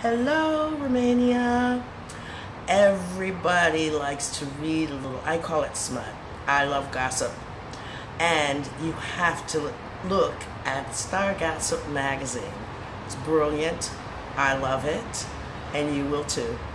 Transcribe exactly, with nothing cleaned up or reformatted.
Hello, Romania. Everybody likes to read a little, I call it smut. I love gossip. And you have to look at Star Gossip magazine. It's brilliant. I love it. And you will too.